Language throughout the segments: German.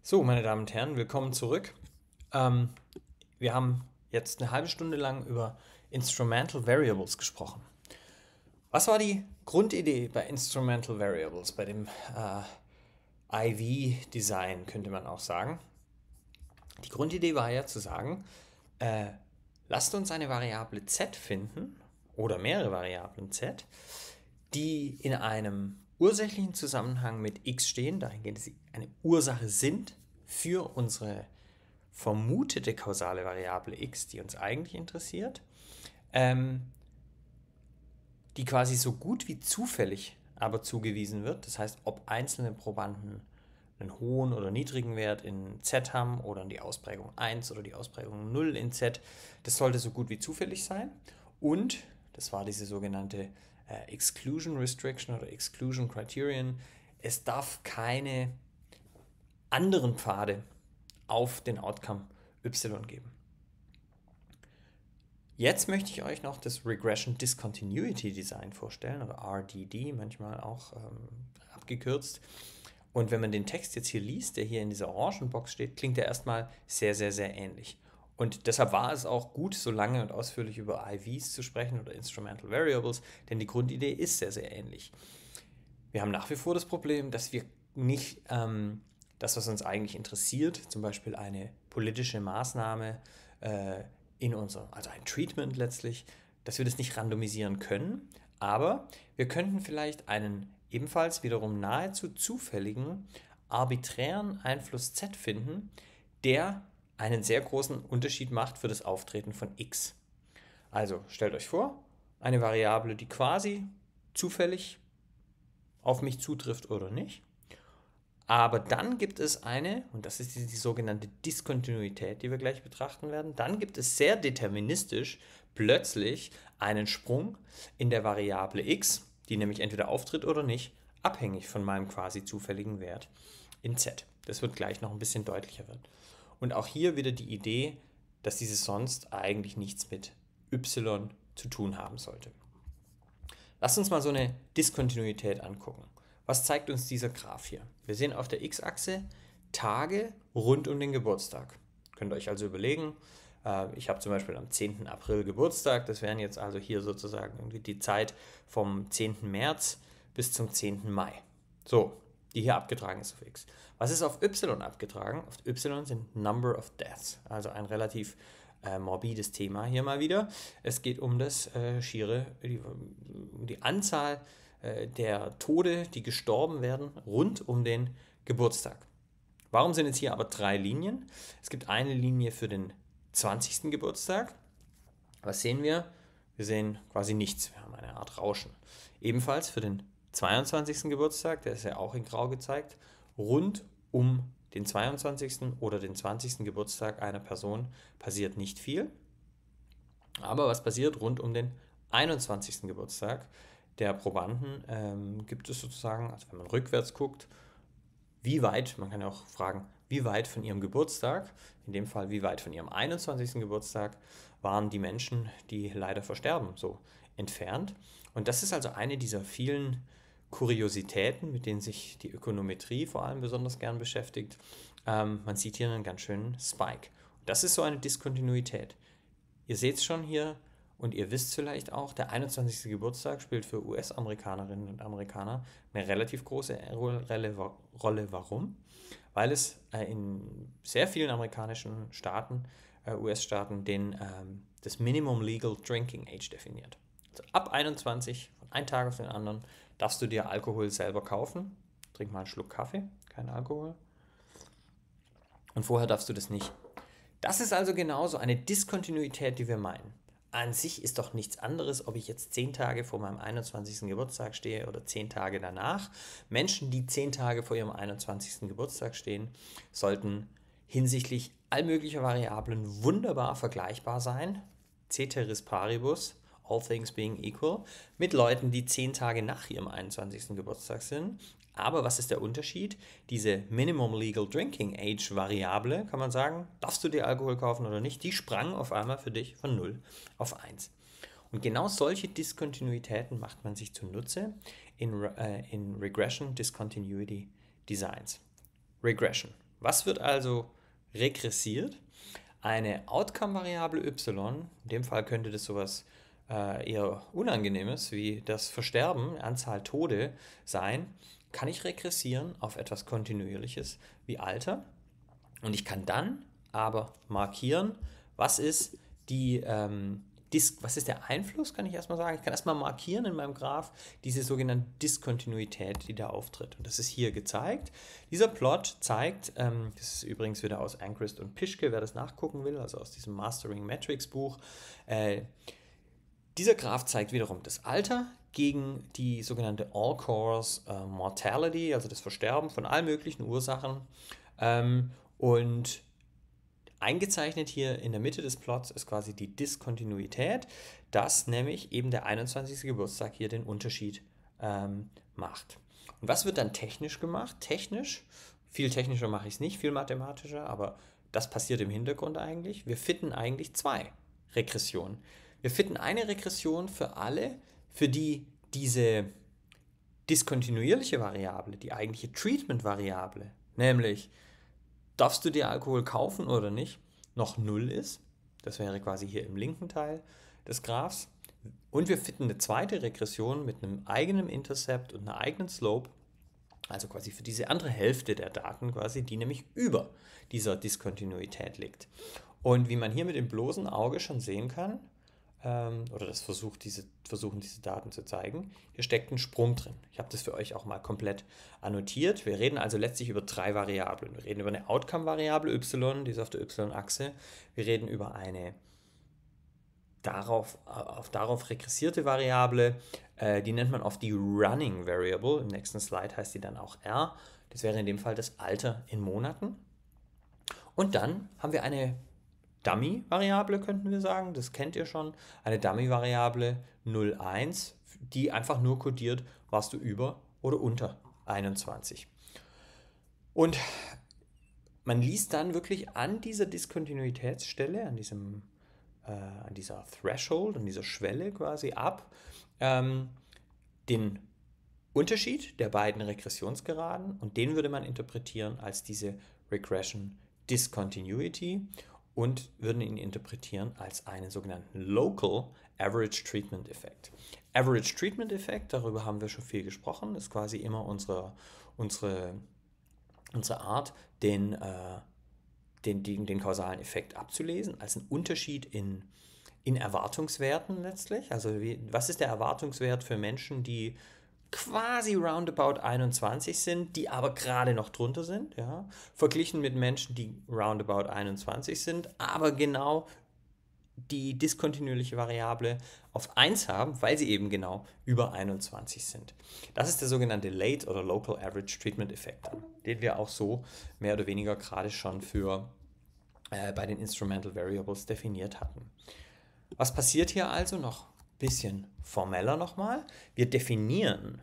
So, meine Damen und Herren, willkommen zurück. Ähm, Wir haben jetzt eine halbe Stunde lang über Instrumental Variables gesprochen. Was war die Grundidee bei Instrumental Variables, bei dem IV-Design, könnte man auch sagen? Die Grundidee war ja zu sagen, äh, lasst uns eine Variable z finden oder mehrere Variablen z, die in einem ursächlichen Zusammenhang mit x stehen, dahingehend, dass sie eine Ursache sind für unsere vermutete kausale Variable x, die uns eigentlich interessiert, ähm, die quasi so gut wie zufällig aber zugewiesen wird. Das heißt, ob einzelne Probanden einen hohen oder niedrigen Wert in z haben oder die Ausprägung 1 oder die Ausprägung 0 in z, das sollte so gut wie zufällig sein. Und, das war diese sogenannte Exclusion Restriction oder Exclusion Criterion, es darf keine anderen Pfade auf den Outcome y geben. Jetzt möchte ich euch noch das Regression Discontinuity Design vorstellen, oder RDD, manchmal auch abgekürzt. Und wenn man den Text jetzt hier liest, der hier in dieser orangen Box steht, klingt er erstmal sehr, sehr, sehr ähnlich. Und deshalb war es auch gut, so lange und ausführlich über IVs zu sprechen oder Instrumental Variables, denn die Grundidee ist sehr, sehr ähnlich. Wir haben nach wie vor das Problem, dass wir nicht das, was uns eigentlich interessiert, zum Beispiel eine politische Maßnahme also ein Treatment letztlich, dass wir das nicht randomisieren können, aber wir könnten vielleicht einen ebenfalls wiederum nahezu zufälligen, arbiträren Einfluss z finden, der einen sehr großen Unterschied macht für das Auftreten von x. Also stellt euch vor, eine Variable, die quasi zufällig auf mich zutrifft oder nicht. Aber dann gibt es eine, und das ist die sogenannte Diskontinuität, die wir gleich betrachten werden, dann gibt es sehr deterministisch plötzlich einen Sprung in der Variable x, die nämlich entweder auftritt oder nicht, abhängig von meinem quasi zufälligen Wert in z. Das wird gleich noch ein bisschen deutlicher werden. Und auch hier wieder die Idee, dass dieses sonst eigentlich nichts mit y zu tun haben sollte. Lasst uns mal so eine Diskontinuität angucken. Was zeigt uns dieser Graph hier? Wir sehen auf der x-Achse Tage rund um den Geburtstag. Könnt ihr euch also überlegen, ich habe zum Beispiel am 10. April Geburtstag, das wären jetzt also hier sozusagen irgendwie die Zeit vom 10. März bis zum 10. Mai. So, die hier abgetragen ist auf x. Was ist auf y abgetragen? Auf y sind Number of Deaths, also ein relativ morbides Thema hier mal wieder. Es geht um das die Anzahl der Tode, die gestorben werden, rund um den Geburtstag. Warum sind jetzt hier aber 3 Linien? Es gibt eine Linie für den 20. Geburtstag. Was sehen wir? Wir sehen quasi nichts. Wir haben eine Art Rauschen. Ebenfalls für den 22. Geburtstag, der ist ja auch in Grau gezeigt, rund um den 22. oder den 20. Geburtstag einer Person passiert nicht viel. Aber was passiert rund um den 21. Geburtstag der Probanden? Gibt es sozusagen, also wenn man rückwärts guckt, wie weit, man kann ja auch fragen, wie weit von ihrem Geburtstag, in dem Fall wie weit von ihrem 21. Geburtstag, waren die Menschen, die leider versterben, so entfernt. Und das ist also eine dieser vielen Kuriositäten, mit denen sich die Ökonometrie vor allem besonders gern beschäftigt. Man sieht hier einen ganz schönen Spike. Und das ist so eine Diskontinuität. Ihr seht es schon hier und ihr wisst vielleicht auch, der 21. Geburtstag spielt für US-Amerikanerinnen und Amerikaner eine relativ große Rolle. Warum? Weil es in sehr vielen amerikanischen Staaten, US-Staaten, das Minimum Legal Drinking Age definiert. Also ab 21, von einem Tag auf den anderen, darfst du dir Alkohol selber kaufen. Trink mal einen Schluck Kaffee, kein Alkohol. Und vorher darfst du das nicht. Das ist also genauso eine Diskontinuität, die wir meinen. An sich ist doch nichts anderes, ob ich jetzt 10 Tage vor meinem 21. Geburtstag stehe oder 10 Tage danach. Menschen, die 10 Tage vor ihrem 21. Geburtstag stehen, sollten hinsichtlich all möglicher Variablen wunderbar vergleichbar sein. Ceteris paribus, all things being equal, mit Leuten, die 10 Tage nach ihrem 21. Geburtstag sind. Aber was ist der Unterschied? Diese Minimum Legal Drinking Age Variable, kann man sagen, darfst du dir Alkohol kaufen oder nicht, die sprang auf einmal für dich von 0 auf 1. Und genau solche Diskontinuitäten macht man sich zunutze in Regression Discontinuity Designs. Regression. Was wird also regressiert? Eine Outcome-Variable y, in dem Fall könnte das sowas eher Unangenehmes wie das Versterben, Anzahl Tode sein, kann ich regressieren auf etwas Kontinuierliches wie Alter. Und ich kann dann aber markieren, was ist was ist der Einfluss, kann ich erstmal sagen. Ich kann erstmal markieren in meinem Graph diese sogenannte Diskontinuität, die da auftritt. Und das ist hier gezeigt. Dieser Plot zeigt, das ist übrigens wieder aus Angrist und Pischke, wer das nachgucken will, also aus diesem Mastering Metrics Buch. Dieser Graph zeigt wiederum das Alter gegen die sogenannte All-Cause Mortality, also das Versterben von allen möglichen Ursachen. Und eingezeichnet hier in der Mitte des Plots ist quasi die Diskontinuität, dass nämlich eben der 21. Geburtstag hier den Unterschied macht. Und was wird dann technisch gemacht? Viel technischer mache ich es nicht, viel mathematischer, aber das passiert im Hintergrund eigentlich. Wir fitten eigentlich zwei Regressionen. Wir fitten eine Regression für alle, für die diese diskontinuierliche Variable, die eigentliche Treatment-Variable, nämlich darfst du dir Alkohol kaufen oder nicht, noch 0 ist. Das wäre quasi hier im linken Teil des Graphs. Und wir fitten eine zweite Regression mit einem eigenen Intercept und einer eigenen Slope, also quasi für diese andere Hälfte der Daten quasi, die nämlich über dieser Diskontinuität liegt. Und wie man hier mit dem bloßen Auge schon sehen kann, oder das versuchen diese Daten zu zeigen, hier steckt ein Sprung drin. Ich habe das für euch auch mal komplett annotiert. Wir reden also letztlich über drei Variablen. Wir reden über eine Outcome-Variable y, die ist auf der y-Achse. Wir reden über eine darauf regressierte Variable, die nennt man oft die Running Variable. Im nächsten Slide heißt die dann auch R. Das wäre in dem Fall das Alter in Monaten. Und dann haben wir eine Dummy-Variable, könnten wir sagen, das kennt ihr schon, eine Dummy-Variable 0,1, die einfach nur kodiert, warst du über oder unter 21. Und man liest dann wirklich an dieser Diskontinuitätsstelle, an dieser Threshold, an dieser Schwelle quasi ab, den Unterschied der beiden Regressionsgeraden, und den würde man interpretieren als diese Regression Discontinuity und würden ihn interpretieren als einen sogenannten Local Average Treatment Effect. Average Treatment Effect, darüber haben wir schon viel gesprochen, ist quasi immer unsere Art, den kausalen Effekt abzulesen, als einen Unterschied in Erwartungswerten letztlich. Also was ist der Erwartungswert für Menschen, die quasi roundabout 21 sind, die aber gerade noch drunter sind, ja, verglichen mit Menschen, die roundabout 21 sind, aber genau die diskontinuierliche Variable auf 1 haben, weil sie eben genau über 21 sind. Das ist der sogenannte Late oder Local Average Treatment Effekt, den wir auch so mehr oder weniger gerade schon bei den Instrumental Variables definiert hatten. Was passiert hier also noch? Bisschen formeller nochmal. Wir definieren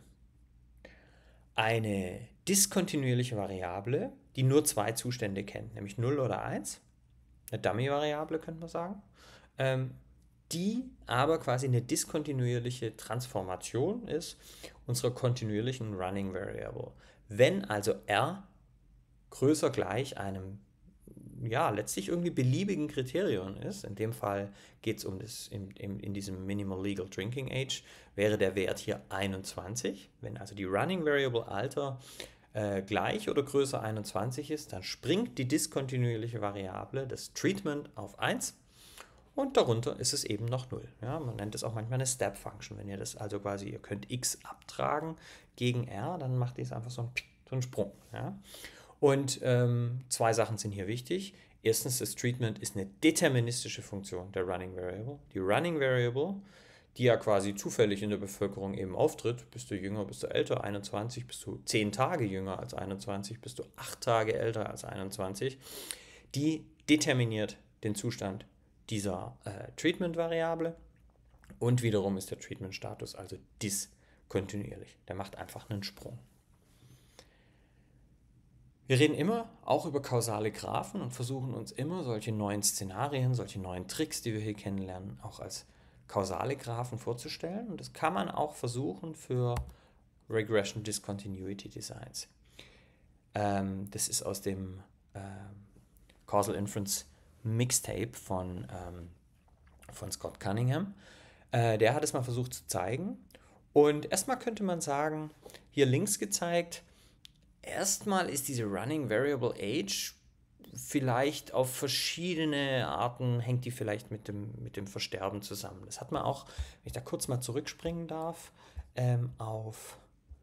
eine diskontinuierliche Variable, die nur zwei Zustände kennt, nämlich 0 oder 1. Eine Dummy-Variable, könnte man sagen. Die aber quasi eine diskontinuierliche Transformation ist unserer kontinuierlichen Running Variable. Wenn also R größer gleich einem letztlich irgendwie beliebigen Kriterium ist, in dem Fall geht es um in diesem Minimal Legal Drinking Age, wäre der Wert hier 21. Wenn also die Running Variable Alter gleich oder größer 21 ist, dann springt die diskontinuierliche Variable, das Treatment, auf 1 und darunter ist es eben noch 0. Ja, man nennt es auch manchmal eine Step Function. Wenn ihr das also quasi, ihr könnt x abtragen gegen r, dann macht ihr es einfach so einen Sprung. Ja. Und zwei Sachen sind hier wichtig. Erstens, das Treatment ist eine deterministische Funktion der Running Variable. Die Running Variable, die ja quasi zufällig in der Bevölkerung eben auftritt, bist du jünger, bist du älter, 21, bist du 10 Tage jünger als 21, bist du 8 Tage älter als 21, die determiniert den Zustand dieser Treatment-Variable und wiederum ist der Treatment-Status also diskontinuierlich. Der macht einfach einen Sprung. Wir reden immer auch über kausale Graphen und versuchen uns immer solche neuen Szenarien, solche neuen Tricks, die wir hier kennenlernen, auch als kausale Graphen vorzustellen. Und das kann man auch versuchen für Regression Discontinuity Designs. Das ist aus dem Causal Inference Mixtape von Scott Cunningham. Der hat es mal versucht zu zeigen. Und erstmal könnte man sagen, hier links gezeigt, erstmal ist diese Running Variable Age vielleicht auf verschiedene Arten, hängt die vielleicht mit dem Versterben zusammen. Das hat man auch, wenn ich da kurz mal zurückspringen darf, auf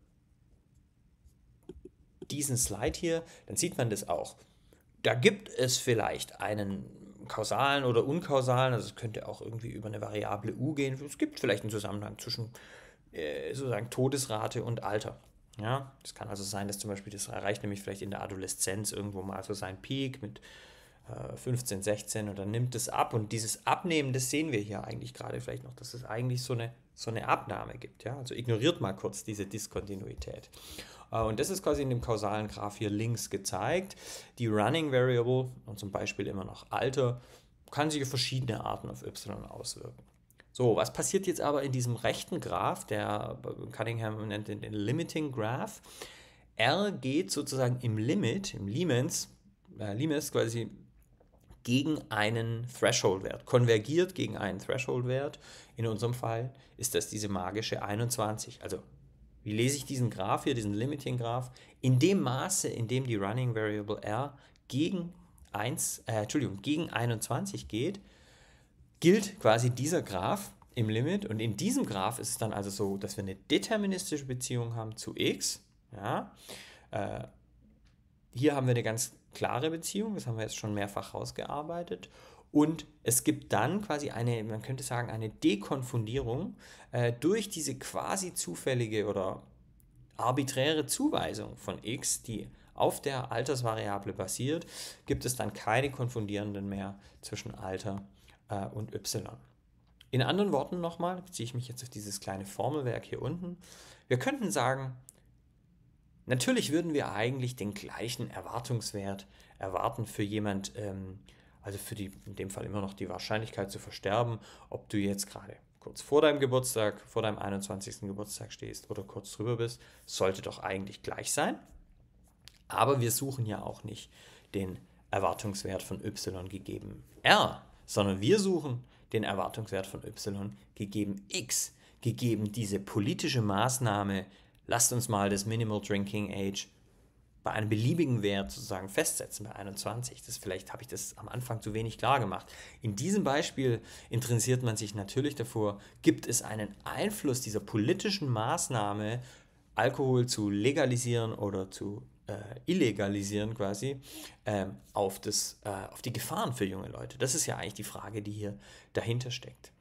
diesen Slide hier, dann sieht man das auch. Da gibt es vielleicht einen kausalen oder unkausalen, also es könnte auch irgendwie über eine Variable u gehen. Es gibt vielleicht einen Zusammenhang zwischen sozusagen Todesrate und Alter. Ja, das kann also sein, dass zum Beispiel, das erreicht nämlich vielleicht in der Adoleszenz irgendwo mal so seinen Peak mit 15, 16 und dann nimmt es ab und dieses Abnehmen, das sehen wir hier eigentlich gerade vielleicht noch, dass es eigentlich so eine Abnahme gibt. Ja? Also ignoriert mal kurz diese Diskontinuität. Und das ist quasi in dem kausalen Graph hier links gezeigt. Die Running Variable, und zum Beispiel immer noch Alter, kann sich auf verschiedene Arten auf y auswirken. So, was passiert jetzt aber in diesem rechten Graph, der Cunningham nennt den Limiting Graph? R geht sozusagen im Limes quasi gegen einen Threshold-Wert, konvergiert gegen einen Threshold-Wert. In unserem Fall ist das diese magische 21. Also, wie lese ich diesen Graph hier, diesen Limiting Graph? In dem Maße, in dem die Running Variable R gegen 21 geht, gilt quasi dieser Graph im Limit und in diesem Graph ist es dann also so, dass wir eine deterministische Beziehung haben zu x. Ja? Hier haben wir eine ganz klare Beziehung, das haben wir jetzt schon mehrfach rausgearbeitet. Und es gibt dann quasi man könnte sagen, eine Dekonfundierung durch diese quasi zufällige oder arbiträre Zuweisung von x, die auf der Altersvariable basiert, gibt es dann keine Konfundierenden mehr zwischen Alter und y. In anderen Worten nochmal, beziehe ich mich jetzt auf dieses kleine Formelwerk hier unten. Wir könnten sagen, natürlich würden wir eigentlich den gleichen Erwartungswert erwarten für jemand, also in dem Fall immer noch die Wahrscheinlichkeit zu versterben, ob du jetzt gerade kurz vor deinem Geburtstag, vor deinem 21. Geburtstag stehst oder kurz drüber bist, sollte doch eigentlich gleich sein. Aber wir suchen ja auch nicht den Erwartungswert von y gegeben r, sondern wir suchen den Erwartungswert von y gegeben x, gegeben diese politische Maßnahme, lasst uns mal das Minimal Drinking Age bei einem beliebigen Wert sozusagen festsetzen, bei 21. Vielleicht habe ich das am Anfang zu wenig klar gemacht. In diesem Beispiel interessiert man sich natürlich davor, gibt es einen Einfluss dieser politischen Maßnahme, Alkohol zu legalisieren oder zu illegalisieren quasi, auf die Gefahren für junge Leute. Das ist ja eigentlich die Frage, die hier dahinter steckt.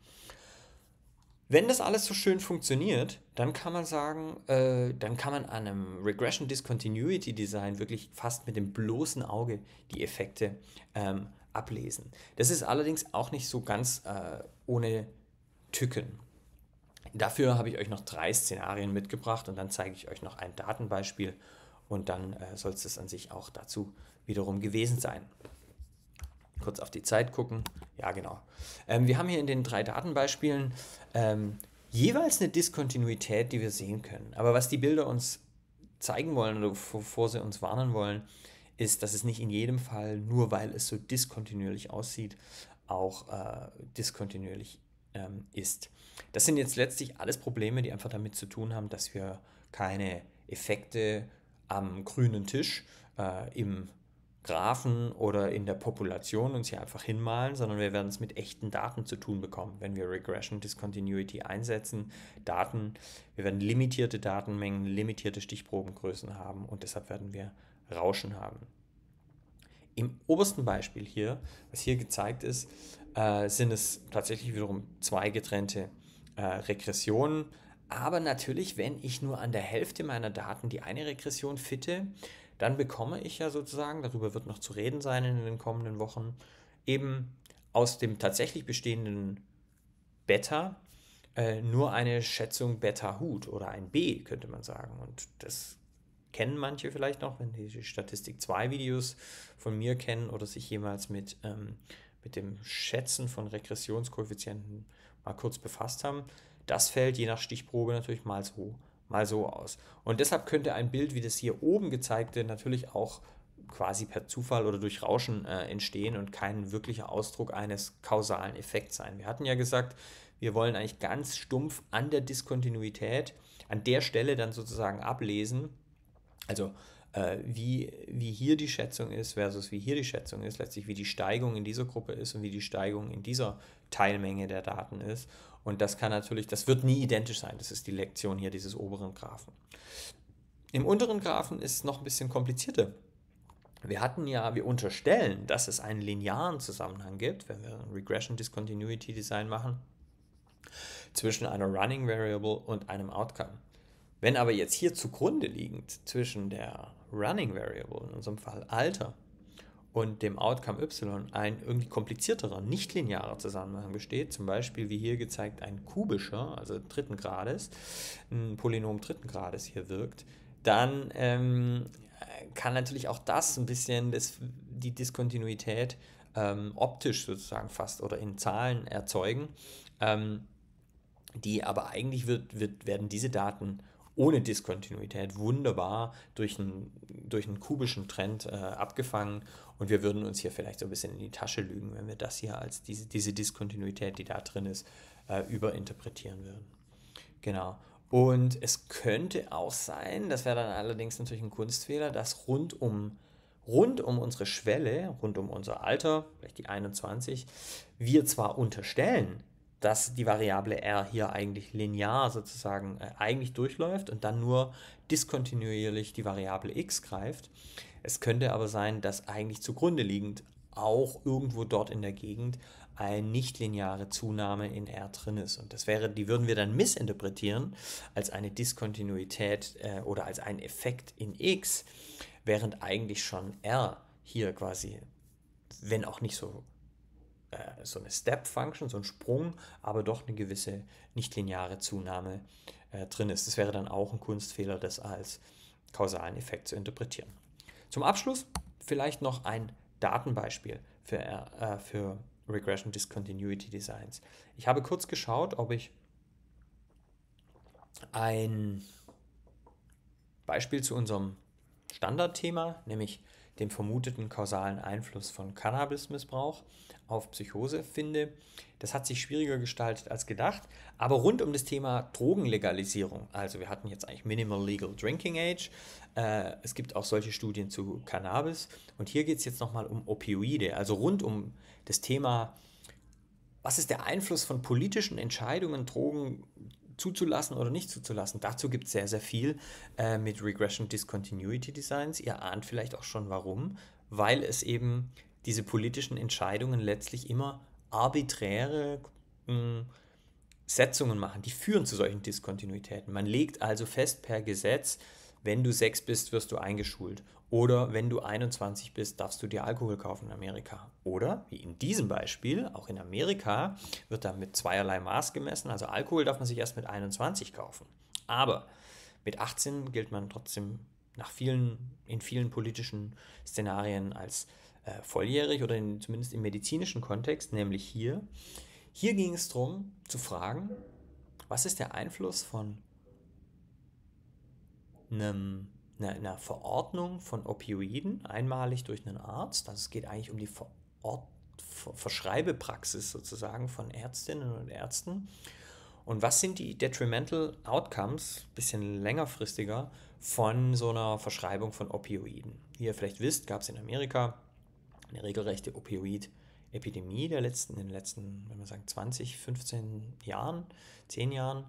Wenn das alles so schön funktioniert, dann kann man sagen, dann kann man an einem Regression Discontinuity Design wirklich fast mit dem bloßen Auge die Effekte ablesen. Das ist allerdings auch nicht so ganz ohne Tücken. Dafür habe ich euch noch 3 Szenarien mitgebracht und dann zeige ich euch noch ein Datenbeispiel und dann soll es an sich auch dazu wiederum gewesen sein. Kurz auf die Zeit gucken. Ja, genau. Wir haben hier in den 3 Datenbeispielen jeweils eine Diskontinuität, die wir sehen können. Aber was die Bilder uns zeigen wollen oder wovor sie uns warnen wollen, ist, dass es nicht in jedem Fall, nur weil es so diskontinuierlich aussieht, auch diskontinuierlich ist. Das sind jetzt letztlich alles Probleme, die einfach damit zu tun haben, dass wir keine Effekte am grünen Tisch im Graphen oder in der Population uns hier einfach hinmalen, sondern wir werden es mit echten Daten zu tun bekommen, wenn wir Regression Discontinuity einsetzen. Wir werden limitierte Datenmengen, limitierte Stichprobengrößen haben und deshalb werden wir Rauschen haben. Im obersten Beispiel hier, was hier gezeigt ist, sind es tatsächlich wiederum 2 getrennte Regressionen. Aber natürlich, wenn ich nur an der Hälfte meiner Daten die eine Regression fitte, dann bekomme ich ja sozusagen, darüber wird noch zu reden sein in den kommenden Wochen, eben aus dem tatsächlich bestehenden Beta nur eine Schätzung Beta-Hut oder ein B, könnte man sagen. Und das kennen manche vielleicht noch, wenn die Statistik 2 Videos von mir kennen oder sich jemals mit dem Schätzen von Regressionskoeffizienten mal kurz befasst haben. Das fällt je nach Stichprobe natürlich mal so aus. Und deshalb könnte ein Bild wie das hier oben gezeigte natürlich auch quasi per Zufall oder durch Rauschen entstehen und kein wirklicher Ausdruck eines kausalen Effekts sein. Wir hatten ja gesagt, wir wollen eigentlich ganz stumpf an der Diskontinuität, an der Stelle dann sozusagen ablesen, also wie hier die Schätzung ist versus wie hier die Schätzung ist, letztlich wie die Steigung in dieser Gruppe ist und wie die Steigung in dieser Teilmenge der Daten ist. Und das kann natürlich, das wird nie identisch sein. Das ist die Lektion hier dieses oberen Graphen. Im unteren Graphen ist es noch ein bisschen komplizierter. Wir unterstellen, dass es einen linearen Zusammenhang gibt, wenn wir ein Regression Discontinuity Design machen, zwischen einer Running Variable und einem Outcome. Wenn aber jetzt hier zugrunde liegend zwischen der Running Variable, in unserem Fall Alter, und dem Outcome y ein irgendwie komplizierterer, nicht-linearer Zusammenhang besteht, zum Beispiel wie hier gezeigt ein kubischer, also dritten Grades, ein Polynom dritten Grades hier wirkt, dann kann natürlich auch das ein bisschen die Diskontinuität optisch sozusagen fast oder in Zahlen erzeugen, die aber eigentlich werden diese Daten ohne Diskontinuität wunderbar durch einen kubischen Trend abgefangen und wir würden uns hier vielleicht so ein bisschen in die Tasche lügen, wenn wir das hier als diese Diskontinuität, die da drin ist, überinterpretieren würden. Genau. Und es könnte auch sein, das wäre dann allerdings natürlich ein Kunstfehler, dass rund um unsere Schwelle, rund um unser Alter, vielleicht die 21, wir zwar unterstellen, dass die Variable r hier eigentlich linear sozusagen eigentlich durchläuft und dann nur diskontinuierlich die Variable x greift. Es könnte aber sein, dass eigentlich zugrunde liegend auch irgendwo dort in der Gegend eine nichtlineare Zunahme in R drin ist. Und die würden wir dann missinterpretieren als eine Diskontinuität oder als einen Effekt in X, während eigentlich schon R hier quasi, wenn auch nicht so eine Step-Function, so ein Sprung, aber doch eine gewisse nichtlineare Zunahme drin ist. Das wäre dann auch ein Kunstfehler, das als kausalen Effekt zu interpretieren. Zum Abschluss vielleicht noch ein Datenbeispiel für Regression Discontinuity Designs. Ich habe kurz geschaut, ob ich ein Beispiel zu unserem Standardthema, nämlich dem vermuteten kausalen Einfluss von Cannabismissbrauch auf Psychose finde. Das hat sich schwieriger gestaltet als gedacht, aber rund um das Thema Drogenlegalisierung, also wir hatten jetzt eigentlich Minimal Legal Drinking Age, es gibt auch solche Studien zu Cannabis und hier geht es jetzt nochmal um Opioide, also rund um das Thema, was ist der Einfluss von politischen Entscheidungen, Drogen zuzulassen oder nicht zuzulassen. Dazu gibt es sehr, sehr viel mit Regression Discontinuity Designs. Ihr ahnt vielleicht auch schon warum, weil es eben diese politischen Entscheidungen letztlich immer arbiträre Setzungen machen, die führen zu solchen Diskontinuitäten. Man legt also fest per Gesetz, wenn du 6 bist, wirst du eingeschult. Oder wenn du 21 bist, darfst du dir Alkohol kaufen in Amerika. Oder, wie in diesem Beispiel, auch in Amerika wird da mit zweierlei Maß gemessen. Also Alkohol darf man sich erst mit 21 kaufen. Aber mit 18 gilt man trotzdem in vielen politischen Szenarien als volljährig oder zumindest im medizinischen Kontext, nämlich hier. Hier ging es darum zu fragen, was ist der Einfluss von einer Verordnung von Opioiden, einmalig durch einen Arzt. Also es geht eigentlich um die Verschreibepraxis sozusagen von Ärztinnen und Ärzten. Und was sind die Detrimental Outcomes, bisschen längerfristiger, von so einer Verschreibung von Opioiden? Wie ihr vielleicht wisst, gab es in Amerika eine regelrechte Opioid-Epidemie in den letzten, wenn wir sagen, 20, 15 Jahren, 10 Jahren,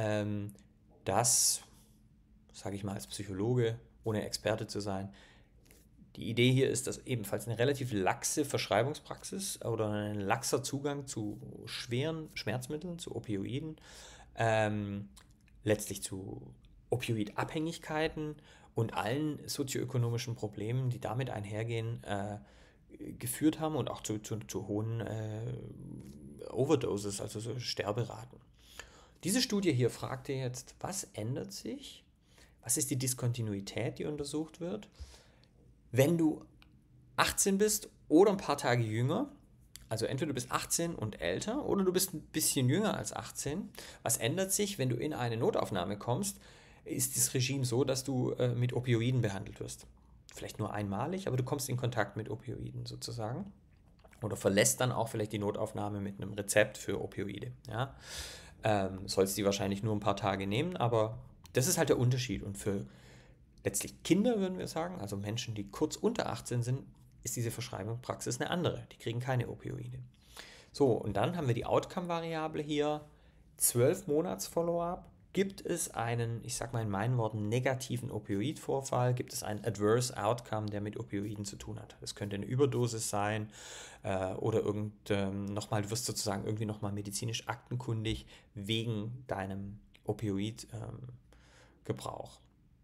das, sage ich mal als Psychologe, ohne Experte zu sein, die Idee hier ist, dass ebenfalls eine relativ laxe Verschreibungspraxis oder ein laxer Zugang zu schweren Schmerzmitteln, zu Opioiden, letztlich zu Opioidabhängigkeiten und allen sozioökonomischen Problemen, die damit einhergehen, geführt haben und auch zu hohen Overdoses, also so Sterberaten. Diese Studie hier fragte jetzt, was ändert sich? Was ist die Diskontinuität, die untersucht wird? Wenn du 18 bist oder ein paar Tage jünger, also entweder du bist 18 und älter oder du bist ein bisschen jünger als 18, was ändert sich, wenn du in eine Notaufnahme kommst? Ist das Regime so, dass du mit Opioiden behandelt wirst? vielleicht nur einmalig, aber du kommst in Kontakt mit Opioiden sozusagen. Oder verlässt dann auch vielleicht die Notaufnahme mit einem Rezept für Opioide. Ja? Sollst die wahrscheinlich nur ein paar Tage nehmen, aber das ist halt der Unterschied. Und für letztlich Kinder, würden wir sagen, also Menschen, die kurz unter 18 sind, ist diese Verschreibungspraxis eine andere. Die kriegen keine Opioide. So, und dann haben wir die Outcome-Variable hier, 12 Monats Follow-up. Gibt es einen, ich sag mal in meinen Worten, negativen Opioidvorfall? Gibt es einen Adverse Outcome, der mit Opioiden zu tun hat? Das könnte eine Überdosis sein oder nochmal, du wirst sozusagen irgendwie nochmal medizinisch aktenkundig wegen deinem Opioidgebrauch.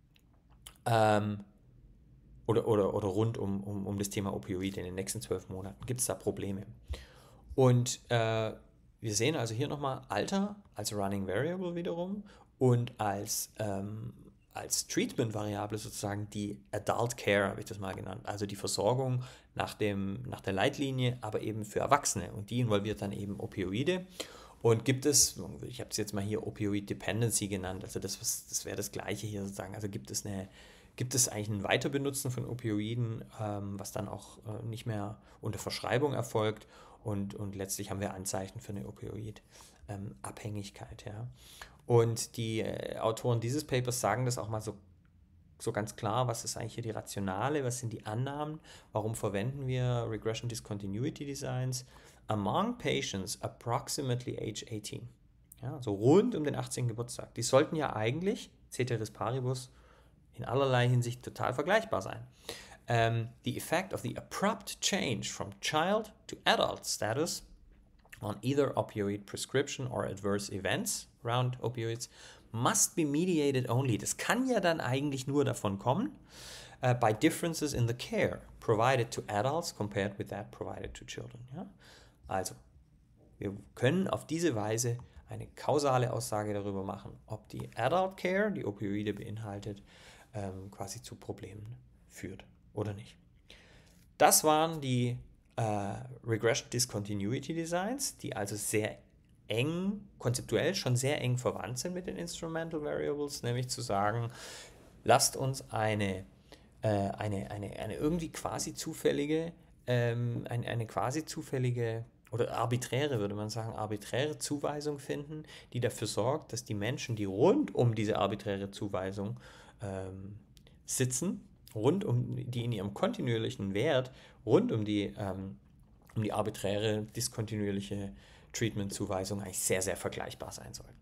Oder rund um das Thema Opioide in den nächsten 12 Monaten. Gibt es da Probleme? Und wir sehen also hier nochmal Alter als Running Variable wiederum und als Treatment-Variable sozusagen die Adult Care, habe ich das mal genannt, also die Versorgung nach der Leitlinie, aber eben für Erwachsene. Und die involviert dann eben Opioide. Und gibt es, ich habe es jetzt mal hier Opioid Dependency genannt, also das wäre das Gleiche hier sozusagen. Also gibt es eigentlich ein Weiterbenutzen von Opioiden, was dann auch nicht mehr unter Verschreibung erfolgt und letztlich haben wir Anzeichen für eine Opioid-Abhängigkeit. Ja. Und die Autoren dieses Papers sagen das auch mal so ganz klar, was ist eigentlich hier die Rationale, was sind die Annahmen, warum verwenden wir Regression Discontinuity Designs among patients approximately age 18. Ja, so rund um den 18. Geburtstag. Die sollten ja eigentlich, Ceteris Paribus, in allerlei Hinsicht total vergleichbar sein. The effect of the abrupt change from child to adult status on either opioid prescription or adverse events around opioids must be mediated only. Das kann ja dann eigentlich nur davon kommen, by differences in the care provided to adults compared with that provided to children. Ja? Also, wir können auf diese Weise eine kausale Aussage darüber machen, ob die Adult Care, die Opioide beinhaltet, quasi zu Problemen führt oder nicht. Das waren die Regression Discontinuity Designs, die also sehr eng, konzeptuell schon sehr eng verwandt sind mit den Instrumental Variables, nämlich zu sagen, lasst uns eine irgendwie quasi zufällige, eine quasi zufällige oder arbiträre, würde man sagen, arbiträre Zuweisung finden, die dafür sorgt, dass die Menschen, die rund um diese arbiträre Zuweisung sitzen, die in ihrem kontinuierlichen Wert rund um die arbiträre, diskontinuierliche Treatment-Zuweisung eigentlich sehr, sehr vergleichbar sein sollen.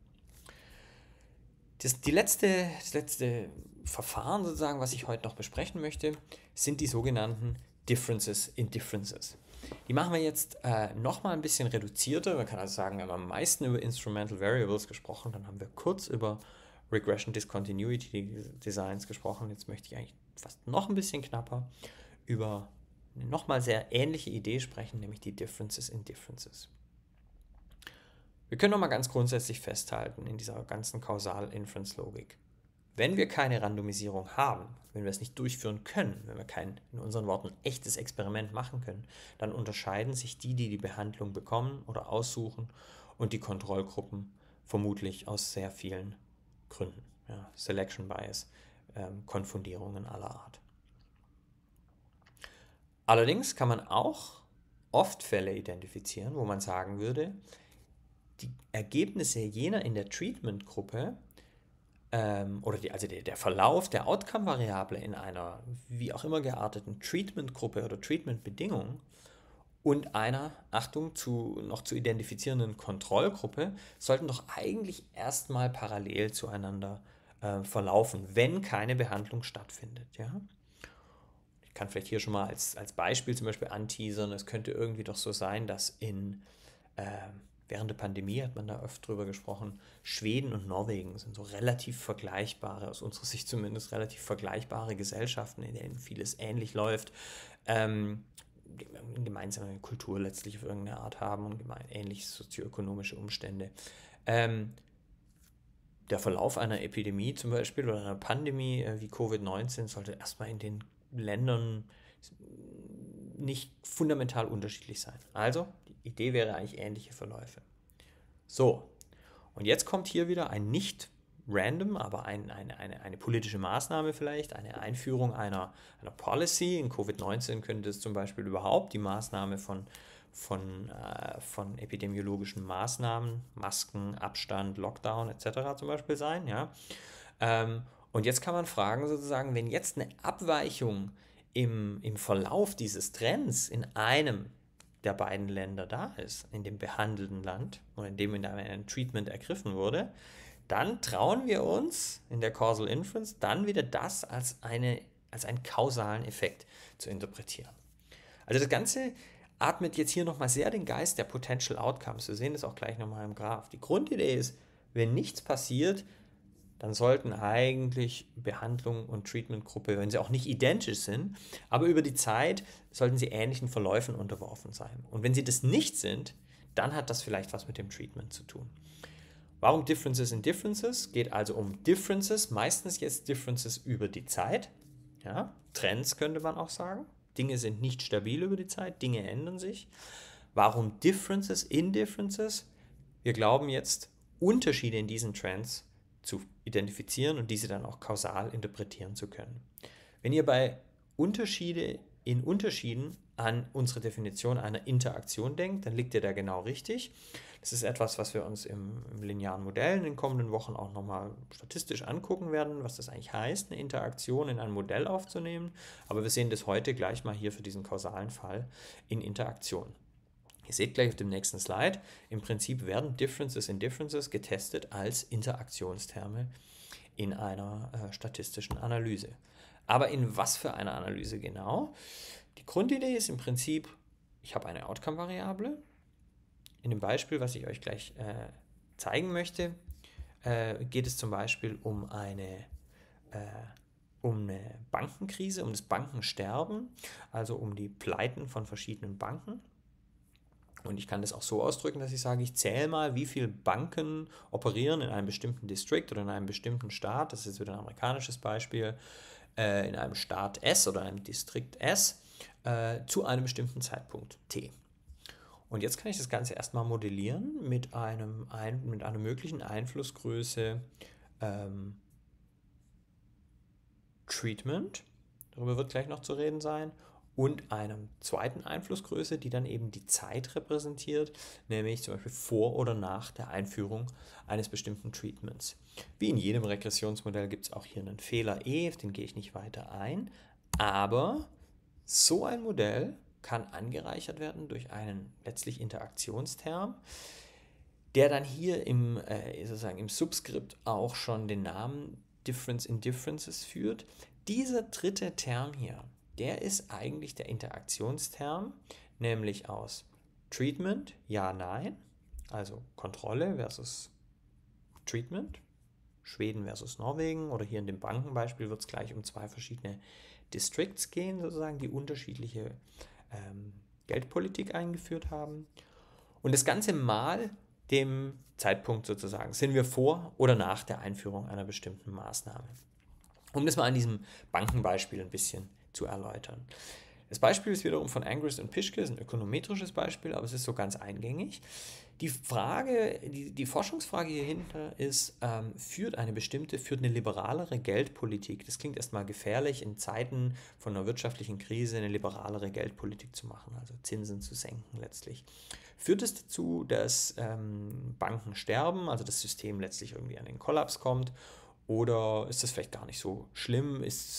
Das letzte Verfahren sozusagen, was ich heute noch besprechen möchte, sind die sogenannten Differences in Differences. Die machen wir jetzt nochmal ein bisschen reduzierter. Man kann also sagen, wir haben am meisten über Instrumental Variables gesprochen, dann haben wir kurz über Regression Discontinuity Designs gesprochen. Jetzt möchte ich eigentlich fast noch ein bisschen knapper über eine nochmal sehr ähnliche Idee sprechen, nämlich die Differences in Differences. Wir können nochmal ganz grundsätzlich festhalten in dieser ganzen Causal-Inference-Logik. Wenn wir keine Randomisierung haben, wenn wir es nicht durchführen können, wenn wir kein, in unseren Worten, echtes Experiment machen können, dann unterscheiden sich die Behandlung bekommen oder aussuchen und die Kontrollgruppen vermutlich aus sehr vielen Gründen. Ja, Selection Bias, Konfundierungen aller Art. Allerdings kann man auch oft Fälle identifizieren, wo man sagen würde, die Ergebnisse jener in der Treatment-Gruppe der Verlauf der Outcome-Variable in einer wie auch immer gearteten Treatment-Gruppe oder Treatment-Bedingung und einer, Achtung, noch zu identifizierenden Kontrollgruppe sollten doch eigentlich erstmal parallel zueinander verlaufen, wenn keine Behandlung stattfindet. Ja? Ich kann vielleicht hier schon mal als Beispiel zum Beispiel anteasern, es könnte irgendwie doch so sein, dass während der Pandemie hat man da oft drüber gesprochen, Schweden und Norwegen sind so relativ vergleichbare, aus unserer Sicht zumindest relativ vergleichbare Gesellschaften, in denen vieles ähnlich läuft, eine gemeinsame Kultur letztlich auf irgendeine Art haben und ähnliche sozioökonomische Umstände. Der Verlauf einer Epidemie zum Beispiel oder einer Pandemie wie Covid-19 sollte erstmal in den Ländern nicht fundamental unterschiedlich sein. Also, die Idee wäre eigentlich ähnliche Verläufe. So, und jetzt kommt hier wieder ein nicht random, aber eine politische Maßnahme vielleicht, eine Einführung einer Policy. In Covid-19 könnte es zum Beispiel überhaupt die Maßnahme von epidemiologischen Maßnahmen, Masken, Abstand, Lockdown etc. zum Beispiel sein. Ja? Und jetzt kann man fragen sozusagen, wenn jetzt eine Abweichung im Verlauf dieses Trends in einem der beiden Länder da ist, in dem behandelten Land oder in dem ein Treatment ergriffen wurde, dann trauen wir uns in der Causal Inference dann wieder das als einen kausalen Effekt zu interpretieren. Also das Ganze atmet jetzt hier nochmal sehr den Geist der Potential Outcomes. Wir sehen das auch gleich nochmal im Graph. Die Grundidee ist, wenn nichts passiert, dann sollten eigentlich Behandlung und Treatmentgruppe, wenn sie auch nicht identisch sind, aber über die Zeit sollten sie ähnlichen Verläufen unterworfen sein. Und wenn sie das nicht sind, dann hat das vielleicht was mit dem Treatment zu tun. Warum Differences in Differences? Geht also um Differences, meistens jetzt Differences über die Zeit. Ja, Trends könnte man auch sagen. Dinge sind nicht stabil über die Zeit, Dinge ändern sich. Warum Differences in Differences? Wir glauben jetzt, Unterschiede in diesen Trends zu identifizieren und diese dann auch kausal interpretieren zu können. Wenn ihr bei Unterschieden an unsere Definition einer Interaktion denkt, dann liegt ihr da genau richtig. Das ist etwas, was wir uns im linearen Modell in den kommenden Wochen auch nochmal statistisch angucken werden, was das eigentlich heißt, eine Interaktion in ein Modell aufzunehmen. Aber wir sehen das heute gleich mal hier für diesen kausalen Fall in Interaktion. Ihr seht gleich auf dem nächsten Slide, im Prinzip werden Differences in Differences getestet als Interaktionsterme in einer statistischen Analyse. Aber in was für einer Analyse genau? Die Grundidee ist im Prinzip, ich habe eine Outcome-Variable. In dem Beispiel, was ich euch gleich zeigen möchte, geht es zum Beispiel um eine Bankenkrise, um das Bankensterben, also um die Pleiten von verschiedenen Banken. Und ich kann das auch so ausdrücken, dass ich sage, ich zähle mal, wie viele Banken operieren in einem bestimmten District oder in einem bestimmten Staat. Das ist jetzt wieder ein amerikanisches Beispiel. In einem Staat S oder einem Distrikt S zu einem bestimmten Zeitpunkt T. Und jetzt kann ich das Ganze erstmal modellieren mit einer möglichen Einflussgröße Treatment. Darüber wird gleich noch zu reden sein. Und einem zweiten Einflussgröße, die dann eben die Zeit repräsentiert, nämlich zum Beispiel vor oder nach der Einführung eines bestimmten Treatments. Wie in jedem Regressionsmodell gibt es auch hier einen Fehler E, auf den gehe ich nicht weiter ein, aber so ein Modell kann angereichert werden durch einen letztlich Interaktionsterm, der dann hier im Subskript auch schon den Namen Difference in Differences führt. Dieser dritte Term hier, der ist eigentlich der Interaktionsterm, nämlich aus Treatment, ja, nein, also Kontrolle versus Treatment, Schweden versus Norwegen, oder hier in dem Bankenbeispiel wird es gleich um zwei verschiedene Districts gehen, sozusagen, die unterschiedliche Geldpolitik eingeführt haben. Und das Ganze mal dem Zeitpunkt sozusagen, sind wir vor oder nach der Einführung einer bestimmten Maßnahme. Um das mal an diesem Bankenbeispiel ein bisschen zu erläutern. Das Beispiel ist wiederum von Angrist und Pischke, ist ein ökonometrisches Beispiel, aber es ist so ganz eingängig. Die Forschungsfrage hierhinter ist, führt eine liberalere Geldpolitik, das klingt erstmal gefährlich, in Zeiten von einer wirtschaftlichen Krise eine liberalere Geldpolitik zu machen, also Zinsen zu senken letztlich. Führt es dazu, dass Banken sterben, also das System letztlich irgendwie an den Kollaps kommt? Oder ist das vielleicht gar nicht so schlimm?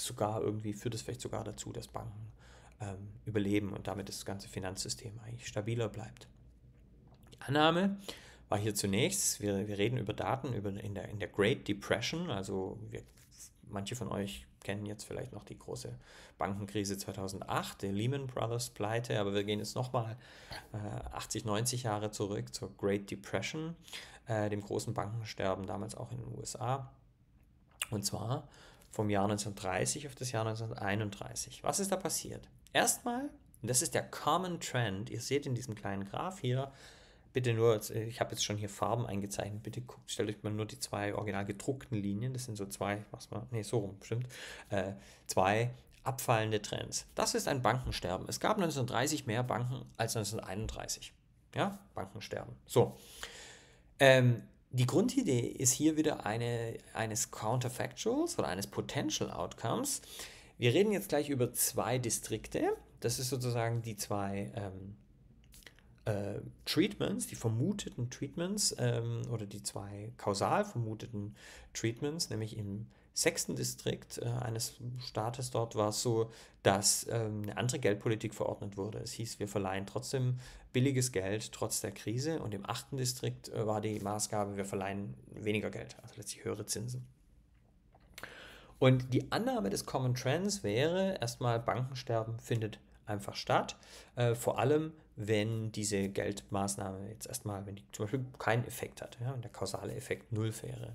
Führt es vielleicht sogar dazu, dass Banken überleben und damit das ganze Finanzsystem eigentlich stabiler bleibt? Die Annahme war hier zunächst, wir reden über Daten in der Great Depression, also manche von euch kennen jetzt vielleicht noch die große Bankenkrise 2008, der Lehman Brothers Pleite, aber wir gehen jetzt nochmal 80, 90 Jahre zurück zur Great Depression, dem großen Bankensterben damals auch in den USA. Und zwar vom Jahr 1930 auf das Jahr 1931. Was ist da passiert? Erstmal, und das ist der Common Trend, ihr seht in diesem kleinen Graph hier, bitte nur, ich habe jetzt schon hier Farben eingezeichnet, bitte stellt euch mal nur die zwei original gedruckten Linien, das sind so zwei, zwei abfallende Trends. Das ist ein Bankensterben. Es gab 1930 mehr Banken als 1931. Ja, Bankensterben. So. Die Grundidee ist hier wieder eines Counterfactuals oder eines Potential Outcomes. Wir reden jetzt gleich über zwei Distrikte. Das ist sozusagen die zwei Treatments, die vermuteten Treatments oder die zwei kausal vermuteten Treatments, nämlich im 6. Distrikt eines Staates dort war es so, dass eine andere Geldpolitik verordnet wurde. Es hieß, wir verleihen trotzdem billiges Geld trotz der Krise, und im 8. Distrikt war die Maßgabe, wir verleihen weniger Geld, also letztlich höhere Zinsen. Und die Annahme des Common Trends wäre erstmal, Bankensterben findet einfach statt, vor allem wenn diese Geldmaßnahme jetzt erstmal, wenn die zum Beispiel keinen Effekt hat, ja, und der kausale Effekt null wäre.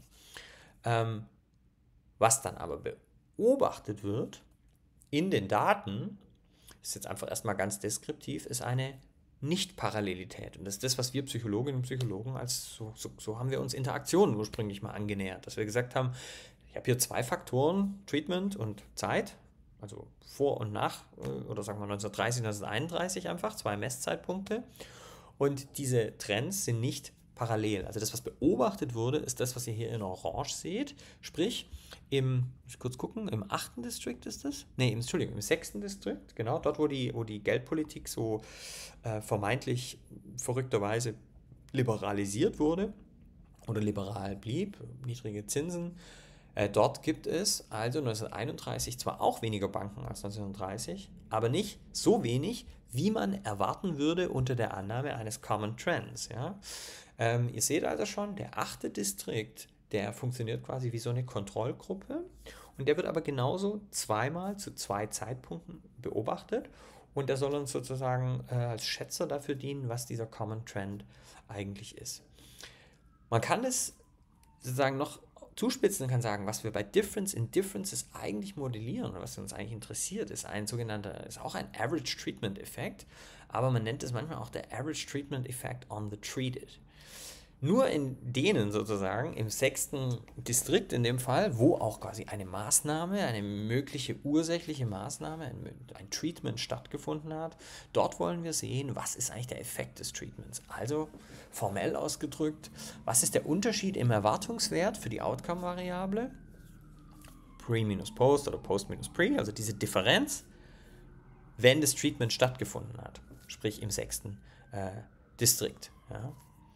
Was dann aber beobachtet wird in den Daten, ist jetzt einfach erstmal ganz deskriptiv, ist eine Nicht-Parallelität. Und das ist das, was wir Psychologinnen und Psychologen so haben wir uns Interaktionen ursprünglich mal angenähert, dass wir gesagt haben, ich habe hier zwei Faktoren, Treatment und Zeit, also vor und nach, oder sagen wir 1930, 1931 einfach, zwei Messzeitpunkte. Und diese Trends sind nicht parallel. Also das, was beobachtet wurde, ist das, was ihr hier in Orange seht. Sprich, muss ich kurz gucken, im 8. Distrikt ist das? Nee, Entschuldigung, im 6. Distrikt, genau, dort, wo die Geldpolitik so vermeintlich verrückterweise liberalisiert wurde oder liberal blieb, niedrige Zinsen. Dort gibt es also 1931 zwar auch weniger Banken als 1930, aber nicht so wenig, wie man erwarten würde unter der Annahme eines Common Trends. Ja? Ihr seht also schon, der 8. Distrikt, der funktioniert quasi wie so eine Kontrollgruppe, und der wird aber genauso zweimal zu zwei Zeitpunkten beobachtet, und der soll uns sozusagen als Schätzer dafür dienen, was dieser Common Trend eigentlich ist. Man kann es sozusagen noch zuspitzen und kann sagen, was wir bei Difference in Differences eigentlich modellieren oder was uns eigentlich interessiert, ist auch ein Average Treatment Effekt, aber man nennt es manchmal auch der Average Treatment Effect on the Treated. Nur in denen sozusagen, im 6. Distrikt in dem Fall, wo auch quasi eine Maßnahme, eine mögliche ursächliche Maßnahme, ein Treatment stattgefunden hat, dort wollen wir sehen, was ist eigentlich der Effekt des Treatments. Also formell ausgedrückt, was ist der Unterschied im Erwartungswert für die Outcome-Variable, Pre minus Post oder Post minus Pre, also diese Differenz, wenn das Treatment stattgefunden hat, sprich im 6. Distrikt. Ja.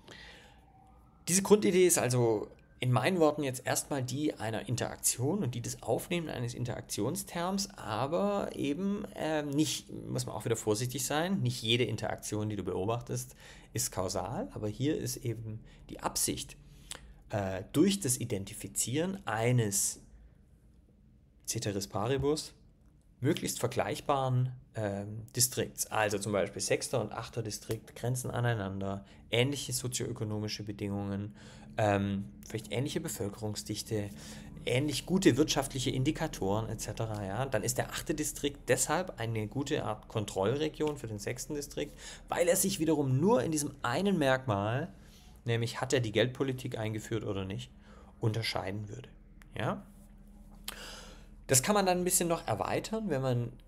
Diese Grundidee ist also in meinen Worten jetzt erstmal die einer Interaktion und die des Aufnehmen eines Interaktionsterms, aber eben nicht, muss man auch wieder vorsichtig sein, nicht jede Interaktion, die du beobachtest, ist kausal, aber hier ist eben die Absicht, durch das Identifizieren eines Ceteris Paribus möglichst vergleichbaren Distrikts, also zum Beispiel 6. und 8. Distrikt grenzen aneinander, ähnliche sozioökonomische Bedingungen, vielleicht ähnliche Bevölkerungsdichte, ähnlich gute wirtschaftliche Indikatoren etc. Ja? Dann ist der 8. Distrikt deshalb eine gute Art Kontrollregion für den 6. Distrikt, weil er sich wiederum nur in diesem einen Merkmal, nämlich hat er die Geldpolitik eingeführt oder nicht, unterscheiden würde. Ja? Das kann man dann ein bisschen noch erweitern, wenn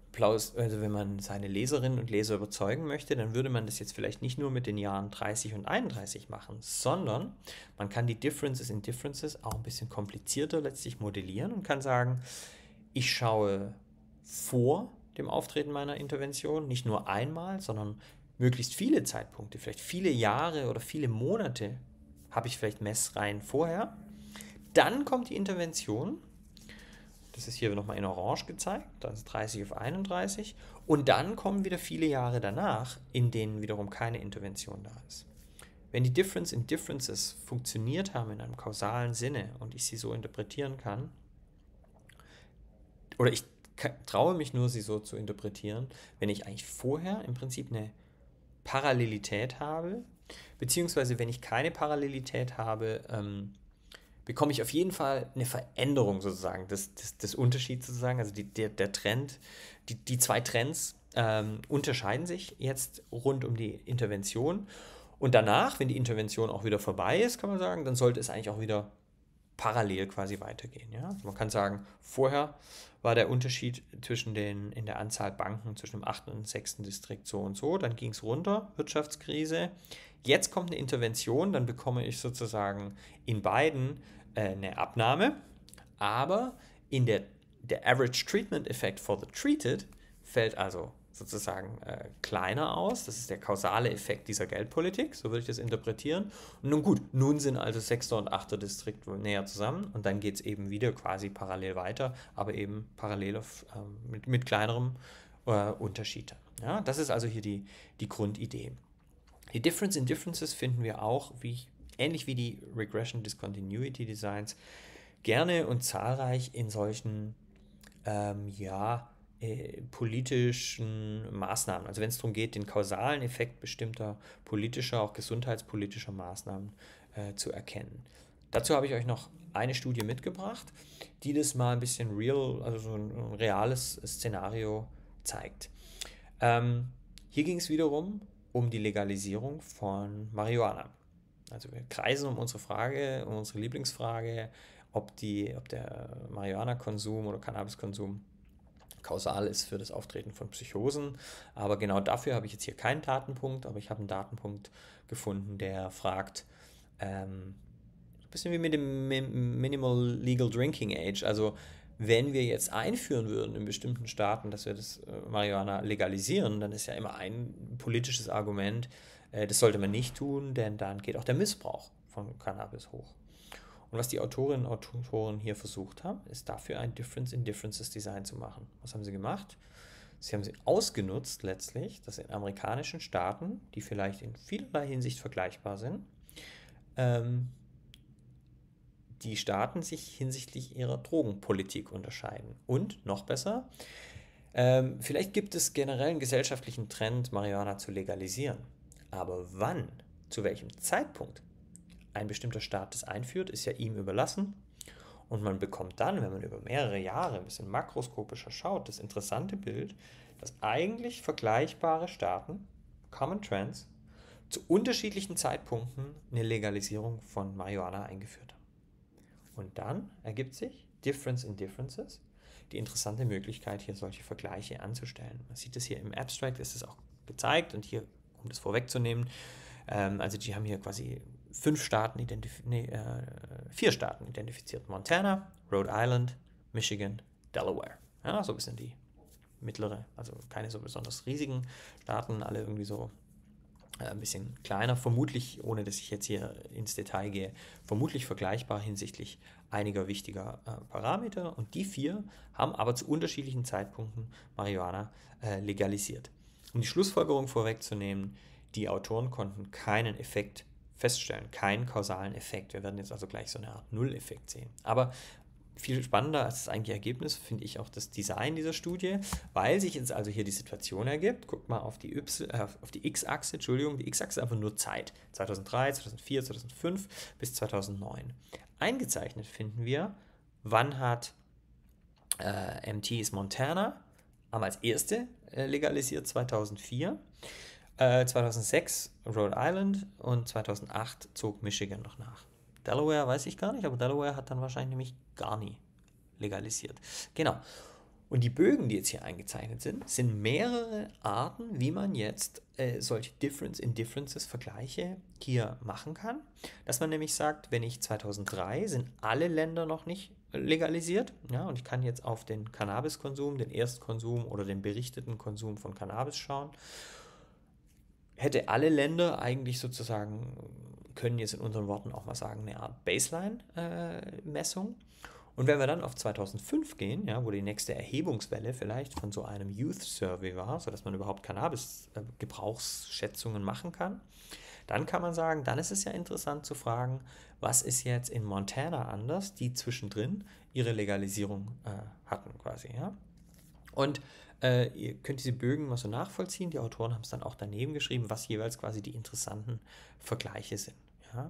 man seine Leserinnen und Leser überzeugen möchte, dann würde man das jetzt vielleicht nicht nur mit den Jahren 30 und 31 machen, sondern man kann die Differences in Differences auch ein bisschen komplizierter letztlich modellieren und kann sagen, ich schaue vor dem Auftreten meiner Intervention nicht nur einmal, sondern möglichst viele Zeitpunkte, vielleicht viele Jahre oder viele Monate habe ich vielleicht Messreihen vorher. Dann kommt die Intervention. Das ist hier nochmal in Orange gezeigt, das ist 30 auf 31. Und dann kommen wieder viele Jahre danach, in denen wiederum keine Intervention da ist. Wenn die Difference in Differences funktioniert haben in einem kausalen Sinne und ich sie so interpretieren kann, oder ich traue mich nur, sie so zu interpretieren, wenn ich eigentlich vorher im Prinzip eine Parallelität habe, beziehungsweise wenn ich keine Parallelität habe, bekomme ich auf jeden Fall eine Veränderung sozusagen des Unterschieds sozusagen, also der Trend, die zwei Trends unterscheiden sich jetzt rund um die Intervention, und danach, wenn die Intervention auch wieder vorbei ist, kann man sagen, dann sollte es eigentlich auch wieder parallel quasi weitergehen. Ja? Also man kann sagen, vorher war der Unterschied in der Anzahl Banken zwischen dem 8. und dem 6. Distrikt so und so. Dann ging es runter, Wirtschaftskrise. Jetzt kommt eine Intervention, dann bekomme ich sozusagen in beiden eine Abnahme, aber der Average Treatment Effect for the Treated fällt also sozusagen kleiner aus. Das ist der kausale Effekt dieser Geldpolitik, so würde ich das interpretieren. Und nun gut, nun sind also 6. und 8. Distrikt näher zusammen und dann geht es eben wieder quasi parallel weiter, aber eben parallel mit kleinerem Unterschied. Ja, das ist also hier die Grundidee. Die Difference in Differences finden wir auch, ähnlich wie die Regression Discontinuity Designs, gerne und zahlreich in solchen politischen Maßnahmen. Also wenn es darum geht, den kausalen Effekt bestimmter politischer, auch gesundheitspolitischer Maßnahmen zu erkennen. Dazu habe ich euch noch eine Studie mitgebracht, die das mal ein bisschen also so ein reales Szenario zeigt. Hier ging es wiederum um die Legalisierung von Marihuana. Also wir kreisen um unsere Lieblingsfrage, ob der Marihuana-Konsum oder Cannabiskonsum kausal ist für das Auftreten von Psychosen. Aber genau dafür habe ich jetzt hier keinen Datenpunkt, aber ich habe einen Datenpunkt gefunden, der fragt, ein bisschen wie mit dem Minimal Legal Drinking Age, also wenn wir jetzt einführen würden in bestimmten Staaten, dass wir das Marihuana legalisieren, dann ist ja immer ein politisches Argument, das sollte man nicht tun, denn dann geht auch der Missbrauch von Cannabis hoch. Und was die Autorinnen und Autoren hier versucht haben, ist dafür ein Difference in Differences Design zu machen. Was haben sie gemacht? Sie haben sie ausgenutzt letztlich, dass in amerikanischen Staaten, die vielleicht in vielerlei Hinsicht vergleichbar sind, die Staaten sich hinsichtlich ihrer Drogenpolitik unterscheiden. Und noch besser, vielleicht gibt es generell einen gesellschaftlichen Trend, Marihuana zu legalisieren. Aber wann, zu welchem Zeitpunkt ein bestimmter Staat das einführt, ist ja ihm überlassen. Und man bekommt dann, wenn man über mehrere Jahre ein bisschen makroskopischer schaut, das interessante Bild, dass eigentlich vergleichbare Staaten, Common Trends, zu unterschiedlichen Zeitpunkten eine Legalisierung von Marihuana eingeführt haben. Und dann ergibt sich Difference in Differences, die interessante Möglichkeit, hier solche Vergleiche anzustellen. Man sieht es hier im Abstract, ist es auch gezeigt und hier, um das vorwegzunehmen, also die haben hier quasi 4 Staaten identifiziert. Montana, Rhode Island, Michigan, Delaware. Ja, so ein bisschen die mittlere, also keine so besonders riesigen Staaten, alle irgendwie so ein bisschen kleiner, vermutlich, ohne dass ich jetzt hier ins Detail gehe, vermutlich vergleichbar hinsichtlich einiger wichtiger Parameter. Und die 4 haben aber zu unterschiedlichen Zeitpunkten Marihuana legalisiert. Um die Schlussfolgerung vorwegzunehmen, die Autoren konnten keinen Effekt feststellen, keinen kausalen Effekt. Wir werden jetzt also gleich so eine Art Null-Effekt sehen. Aber viel spannender als das eigentliche Ergebnis finde ich auch das Design dieser Studie, weil sich jetzt also hier die Situation ergibt. Guckt mal auf die X-Achse, die X-Achse ist einfach nur Zeit. 2003, 2004, 2005 bis 2009. Eingezeichnet finden wir, wann hat MTs Montana als erste legalisiert, 2004. 2006 Rhode Island und 2008 zog Michigan noch nach. Delaware weiß ich gar nicht, aber Delaware hat dann wahrscheinlich nämlich gar nie legalisiert. Genau. Und die Bögen, die jetzt hier eingezeichnet sind mehrere Arten, wie man jetzt solche Difference in Differences Vergleiche hier machen kann. Dass man nämlich sagt, wenn ich 2003 sind alle Länder noch nicht legalisiert, ja, und ich kann jetzt auf den Cannabiskonsum, den Erstkonsum oder den berichteten Konsum von Cannabis schauen, hätte alle Länder eigentlich sozusagen, können jetzt in unseren Worten auch mal sagen, eine Art Baseline-Messung. Und wenn wir dann auf 2005 gehen, ja, wo die nächste Erhebungswelle vielleicht von so einem Youth Survey war, sodass man überhaupt Cannabis-Gebrauchsschätzungen machen kann, dann kann man sagen, dann ist es ja interessant zu fragen, was ist jetzt in Montana anders, die zwischendrin ihre Legalisierung hatten quasi. Ja? Und ihr könnt diese Bögen mal so nachvollziehen. Die Autoren haben es dann auch daneben geschrieben, was jeweils quasi die interessanten Vergleiche sind. Ja?